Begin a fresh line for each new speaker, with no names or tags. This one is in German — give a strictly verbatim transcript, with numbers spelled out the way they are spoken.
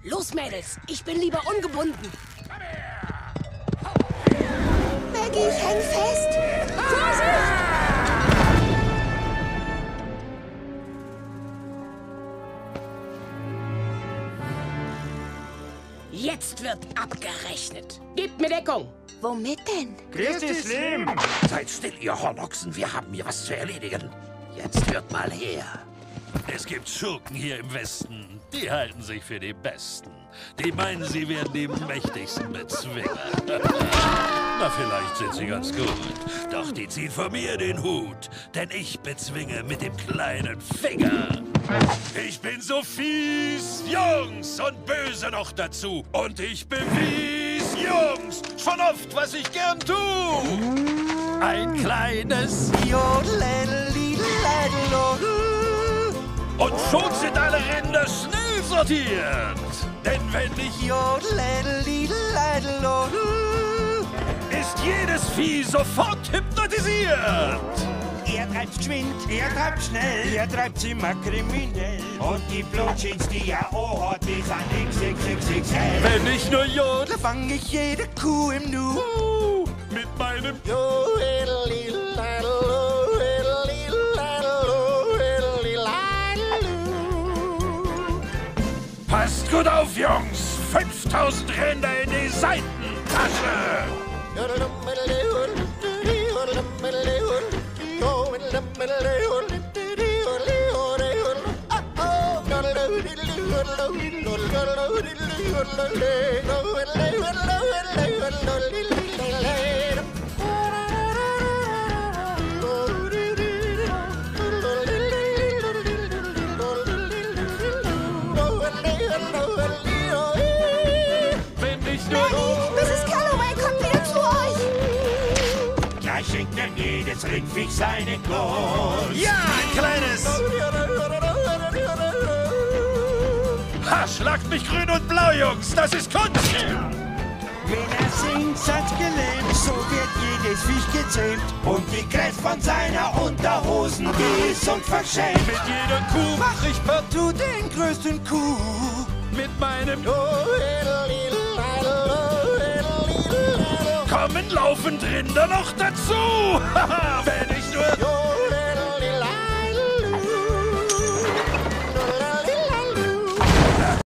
Los, Mädels, ich bin lieber ungebunden.
Maggie, ich häng fest.
Jetzt wird abgerechnet. Gebt mir Deckung.
Womit denn?
Grüß dich, Slim.
Seid still, ihr Hornochsen, wir haben hier was zu erledigen. Jetzt hört mal her.
Es gibt Schurken hier im Westen, die halten sich für die Besten. Die meinen, sie werden die mächtigsten Bezwinger. Na, vielleicht sind sie ganz gut. Doch die ziehen von mir den Hut, denn ich bezwinge mit dem kleinen Finger. Ich bin so fies, Jungs, und böse noch dazu. Und ich bewies, Jungs, schon oft, was ich gern tu. Ein kleines und schon sind alle Ränder schnell sortiert. Denn wenn ich ist jedes Vieh sofort hypnotisiert.
Er treibt geschwind, er treibt schnell, er treibt immer kriminell. Und die Blutschins, die er auch hat, die sind x x x x l.
Wenn ich nur jodle,
Fang ich jede Kuh im Nu.
mit meinem Passt gut auf, Jungs! fünftausend Ränder in die Seitentasche! Wenn ich nur
Misses Calloway kommt wieder zu euch.
Da schenkt ihm jedes Rindviech seine Gunst.
Ja, ein kleines! Ha, schlagt mich grün und blau, Jungs! Das ist Kunst!
Wenn er singt, hat's gelähmt, so wird jedes Viech gezähmt. Und die Kräft von seiner Unterhosen, die ist und verschämt.
Mit jeder Kuh
Mach ich partout den größten Kuh.
mit meinem kommen laufend Rinder noch dazu! Haha, wenn ich nur